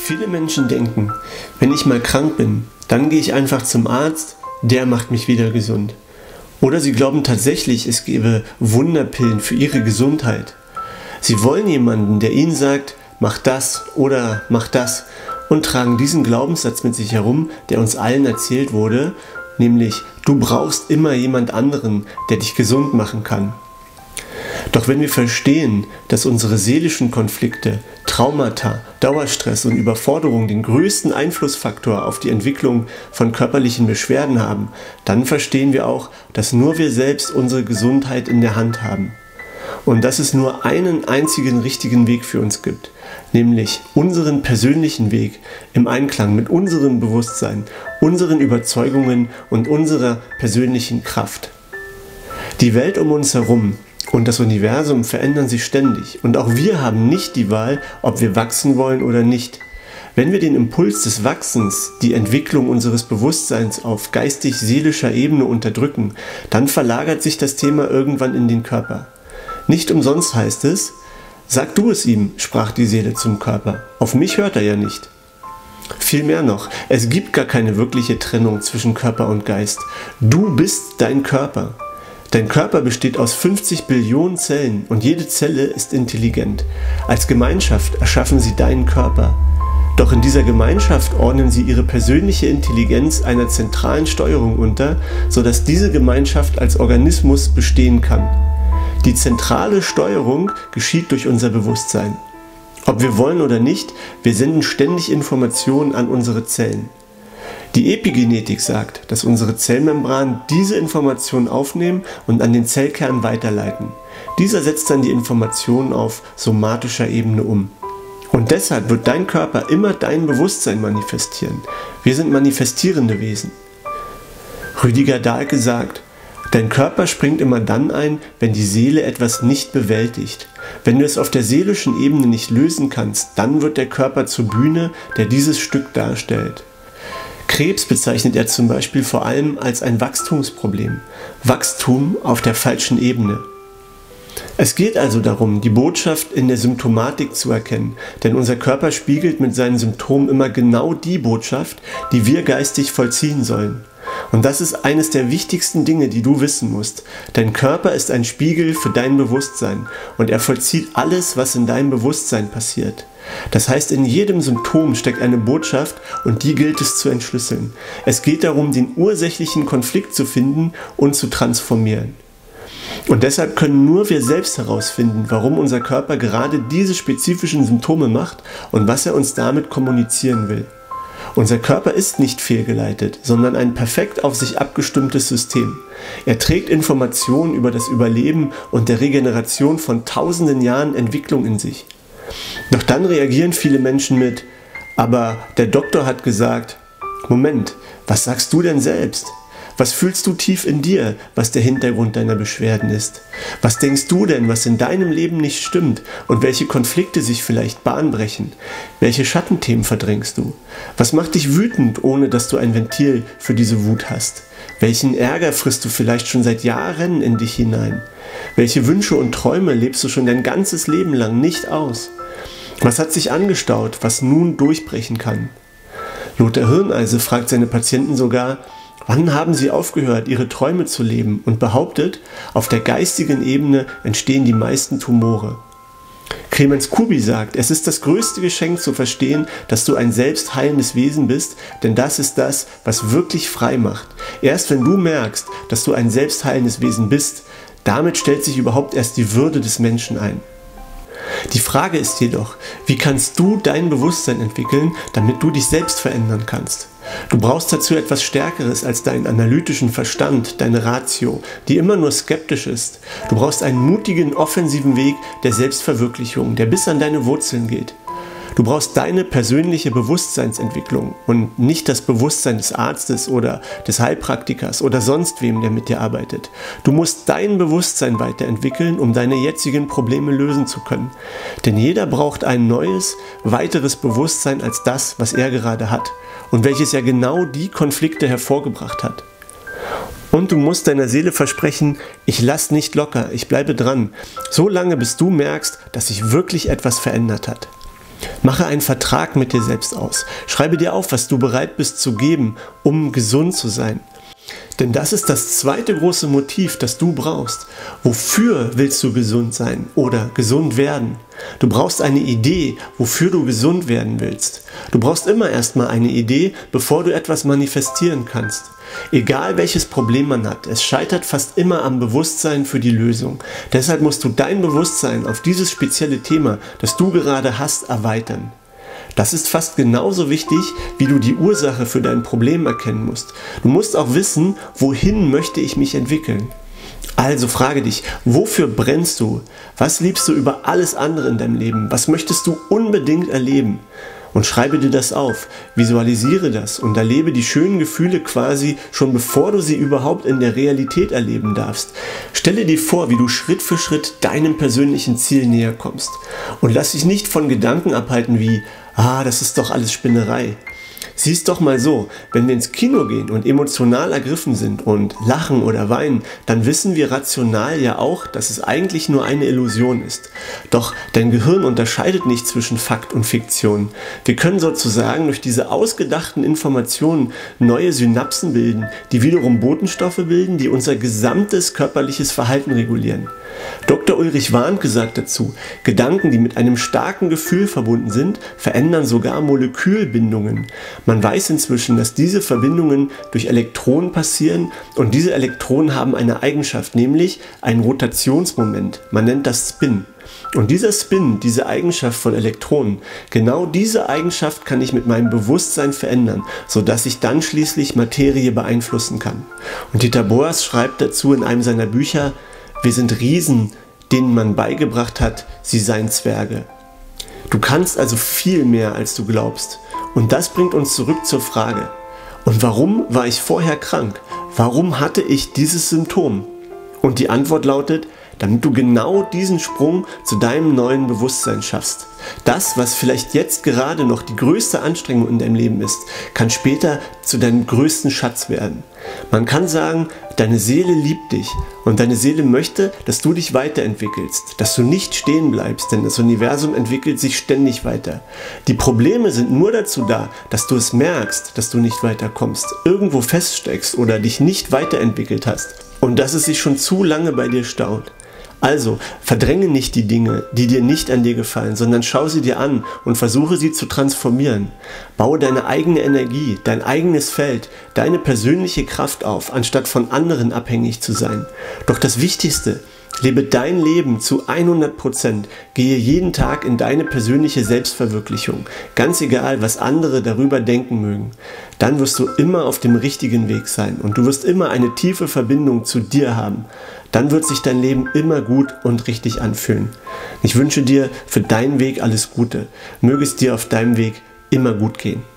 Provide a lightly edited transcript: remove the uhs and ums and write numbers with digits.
Viele Menschen denken, wenn ich mal krank bin, dann gehe ich einfach zum Arzt, der macht mich wieder gesund. Oder sie glauben tatsächlich, es gäbe Wunderpillen für ihre Gesundheit. Sie wollen jemanden, der ihnen sagt, mach das oder mach das, und tragen diesen Glaubenssatz mit sich herum, der uns allen erzählt wurde, nämlich du brauchst immer jemand anderen, der dich gesund machen kann. Doch wenn wir verstehen, dass unsere seelischen Konflikte, Traumata, Dauerstress und Überforderung den größten Einflussfaktor auf die Entwicklung von körperlichen Beschwerden haben, dann verstehen wir auch, dass nur wir selbst unsere Gesundheit in der Hand haben. Und dass es nur einen einzigen richtigen Weg für uns gibt, nämlich unseren persönlichen Weg im Einklang mit unserem Bewusstsein, unseren Überzeugungen und unserer persönlichen Kraft. Die Welt um uns herum und das Universum verändern sich ständig und auch wir haben nicht die Wahl, ob wir wachsen wollen oder nicht. Wenn wir den Impuls des Wachsens, die Entwicklung unseres Bewusstseins auf geistig-seelischer Ebene unterdrücken, dann verlagert sich das Thema irgendwann in den Körper. Nicht umsonst heißt es, sag du es ihm, sprach die Seele zum Körper. Auf mich hört er ja nicht. Viel mehr noch, es gibt gar keine wirkliche Trennung zwischen Körper und Geist. Du bist dein Körper. Dein Körper besteht aus 50 Billionen Zellen und jede Zelle ist intelligent. Als Gemeinschaft erschaffen sie deinen Körper. Doch in dieser Gemeinschaft ordnen sie ihre persönliche Intelligenz einer zentralen Steuerung unter, sodass diese Gemeinschaft als Organismus bestehen kann. Die zentrale Steuerung geschieht durch unser Bewusstsein. Ob wir wollen oder nicht, wir senden ständig Informationen an unsere Zellen. Die Epigenetik sagt, dass unsere Zellmembranen diese Informationen aufnehmen und an den Zellkern weiterleiten. Dieser setzt dann die Informationen auf somatischer Ebene um. Und deshalb wird dein Körper immer dein Bewusstsein manifestieren. Wir sind manifestierende Wesen. Rüdiger Dahlke sagt, dein Körper springt immer dann ein, wenn die Seele etwas nicht bewältigt. Wenn du es auf der seelischen Ebene nicht lösen kannst, dann wird der Körper zur Bühne, der dieses Stück darstellt. Krebs bezeichnet er zum Beispiel vor allem als ein Wachstumsproblem. Wachstum auf der falschen Ebene. Es geht also darum, die Botschaft in der Symptomatik zu erkennen, denn unser Körper spiegelt mit seinen Symptomen immer genau die Botschaft, die wir geistig vollziehen sollen. Und das ist eines der wichtigsten Dinge, die du wissen musst. Dein Körper ist ein Spiegel für dein Bewusstsein und er vollzieht alles, was in deinem Bewusstsein passiert. Das heißt, in jedem Symptom steckt eine Botschaft und die gilt es zu entschlüsseln. Es geht darum, den ursächlichen Konflikt zu finden und zu transformieren. Und deshalb können nur wir selbst herausfinden, warum unser Körper gerade diese spezifischen Symptome macht und was er uns damit kommunizieren will. Unser Körper ist nicht fehlgeleitet, sondern ein perfekt auf sich abgestimmtes System. Er trägt Informationen über das Überleben und der Regeneration von tausenden Jahren Entwicklung in sich. Doch dann reagieren viele Menschen mit, aber der Doktor hat gesagt, Moment, was sagst du denn selbst? Was fühlst du tief in dir, was der Hintergrund deiner Beschwerden ist? Was denkst du denn, was in deinem Leben nicht stimmt und welche Konflikte sich vielleicht Bahn brechen? Welche Schattenthemen verdrängst du? Was macht dich wütend, ohne dass du ein Ventil für diese Wut hast? Welchen Ärger frisst du vielleicht schon seit Jahren in dich hinein? Welche Wünsche und Träume lebst du schon dein ganzes Leben lang nicht aus? Was hat sich angestaut, was nun durchbrechen kann? Lothar Hirneise fragt seine Patienten sogar, wann haben sie aufgehört, ihre Träume zu leben und behauptet, auf der geistigen Ebene entstehen die meisten Tumore. Clemens Kubi sagt, es ist das größte Geschenk zu verstehen, dass du ein selbstheilendes Wesen bist, denn das ist das, was wirklich frei macht. Erst wenn du merkst, dass du ein selbstheilendes Wesen bist, damit stellt sich überhaupt erst die Würde des Menschen ein. Die Frage ist jedoch, wie kannst du dein Bewusstsein entwickeln, damit du dich selbst verändern kannst? Du brauchst dazu etwas Stärkeres als deinen analytischen Verstand, deine Ratio, die immer nur skeptisch ist. Du brauchst einen mutigen, offensiven Weg der Selbstverwirklichung, der bis an deine Wurzeln geht. Du brauchst deine persönliche Bewusstseinsentwicklung und nicht das Bewusstsein des Arztes oder des Heilpraktikers oder sonst wem, der mit dir arbeitet. Du musst dein Bewusstsein weiterentwickeln, um deine jetzigen Probleme lösen zu können. Denn jeder braucht ein neues, weiteres Bewusstsein als das, was er gerade hat und welches ja genau die Konflikte hervorgebracht hat. Und du musst deiner Seele versprechen, ich lass nicht locker, ich bleibe dran, so lange bis du merkst, dass sich wirklich etwas verändert hat. Mache einen Vertrag mit dir selbst aus. Schreibe dir auf, was du bereit bist zu geben, um gesund zu sein. Denn das ist das zweite große Motiv, das du brauchst. Wofür willst du gesund sein oder gesund werden? Du brauchst eine Idee, wofür du gesund werden willst. Du brauchst immer erstmal eine Idee, bevor du etwas manifestieren kannst. Egal welches Problem man hat, es scheitert fast immer am Bewusstsein für die Lösung. Deshalb musst du dein Bewusstsein auf dieses spezielle Thema, das du gerade hast, erweitern. Das ist fast genauso wichtig, wie du die Ursache für dein Problem erkennen musst. Du musst auch wissen, wohin möchte ich mich entwickeln. Also frage dich, wofür brennst du? Was liebst du über alles andere in deinem Leben? Was möchtest du unbedingt erleben? Und schreibe dir das auf, visualisiere das und erlebe die schönen Gefühle quasi schon bevor du sie überhaupt in der Realität erleben darfst. Stelle dir vor, wie du Schritt für Schritt deinem persönlichen Ziel näher kommst. Und lass dich nicht von Gedanken abhalten wie, das ist doch alles Spinnerei. Sieh es doch mal so, wenn wir ins Kino gehen und emotional ergriffen sind und lachen oder weinen, dann wissen wir rational ja auch, dass es eigentlich nur eine Illusion ist. Doch dein Gehirn unterscheidet nicht zwischen Fakt und Fiktion. Wir können sozusagen durch diese ausgedachten Informationen neue Synapsen bilden, die wiederum Botenstoffe bilden, die unser gesamtes körperliches Verhalten regulieren. Dr. Ulrich Warnke sagt dazu, Gedanken, die mit einem starken Gefühl verbunden sind, verändern sogar Molekülbindungen. Man weiß inzwischen, dass diese Verbindungen durch Elektronen passieren und diese Elektronen haben eine Eigenschaft, nämlich ein Rotationsmoment. Man nennt das Spin. Und dieser Spin, diese Eigenschaft von Elektronen, genau diese Eigenschaft kann ich mit meinem Bewusstsein verändern, sodass ich dann schließlich Materie beeinflussen kann. Und Dieter Boas schreibt dazu in einem seiner Bücher, wir sind Riesen, denen man beigebracht hat, sie seien Zwerge. Du kannst also viel mehr, als du glaubst. Und das bringt uns zurück zur Frage, und warum war ich vorher krank? Warum hatte ich dieses Symptom? Und die Antwort lautet, damit du genau diesen Sprung zu deinem neuen Bewusstsein schaffst. Das, was vielleicht jetzt gerade noch die größte Anstrengung in deinem Leben ist, kann später zu deinem größten Schatz werden. Man kann sagen, deine Seele liebt dich und deine Seele möchte, dass du dich weiterentwickelst, dass du nicht stehen bleibst, denn das Universum entwickelt sich ständig weiter. Die Probleme sind nur dazu da, dass du es merkst, dass du nicht weiterkommst, irgendwo feststeckst oder dich nicht weiterentwickelt hast und dass es sich schon zu lange bei dir staut. Also, verdränge nicht die Dinge, die dir nicht an dir gefallen, sondern schau sie dir an und versuche sie zu transformieren. Baue deine eigene Energie, dein eigenes Feld, deine persönliche Kraft auf, anstatt von anderen abhängig zu sein. Doch das Wichtigste, lebe dein Leben zu 100%, gehe jeden Tag in deine persönliche Selbstverwirklichung, ganz egal, was andere darüber denken mögen. Dann wirst du immer auf dem richtigen Weg sein und du wirst immer eine tiefe Verbindung zu dir haben. Dann wird sich dein Leben immer gut und richtig anfühlen. Ich wünsche dir für deinen Weg alles Gute. Möge es dir auf deinem Weg immer gut gehen.